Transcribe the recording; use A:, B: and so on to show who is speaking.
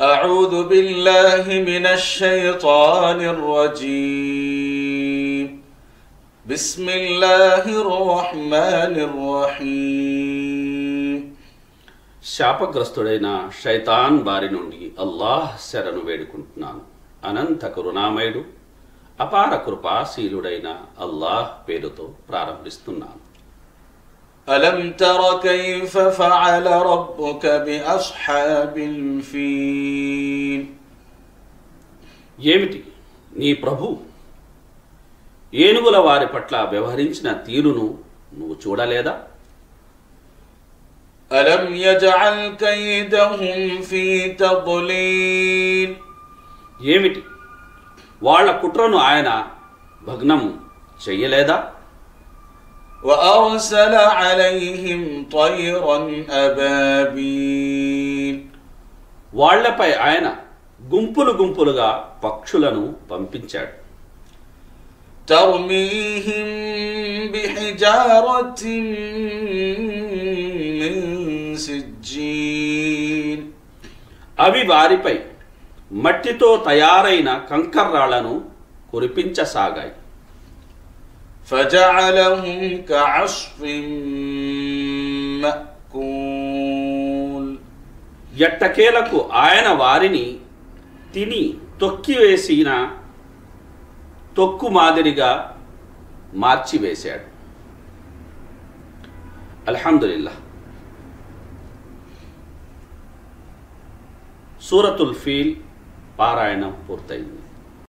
A: أعوذ بالله من الشيطان الرجيم بسم الله الرحمن الرحيم
B: శాపగ్రస్తుడైన శైతాన్ బారి నుండి అల్లాహ్ శరణు వేడుకుంటున్నాను. అనంత కరుణామయుడు అపార కృపాశీలుడైన అల్లాహ్ పేరుతో ప్రారంభిస్తున్నాను.
A: ألم تر كيف فعل ربك بأصحاب الفيل
B: ఏమిటి నీ ప్రభు ఏనుగుల వారి పట్ల వ్యవహరించిన తీరును నువ్వు చూడలేదా?
A: ألم يجعل كيدهم في تضليل
B: ఏమిటి వాళ్ళ కుట్రను ఆయన భగ్నం చెయ్యలేదా?
A: وأرسل عليهم طيرا أبابيل
B: వాళ్లపై ఆయన గుంపులు గుంపులుగా పక్షులను పంపించాడు.
A: ترميهم بحجارة من سجيل
B: అవి వారిపై మట్టితో తయారైన కంకర్రాళ్లను కురిపించసాగాయి.
A: فجعلهم كعصف مأكول
B: ఎట్టకేలకు ఆయన వారిని తిని తొక్కివేసిన తొక్కు మాదిరిగా మార్చివేశాడు. అల్హమ్దులిల్లాహ్. సూరతుల్ ఫీల్ పారాయణం పూర్తయింది.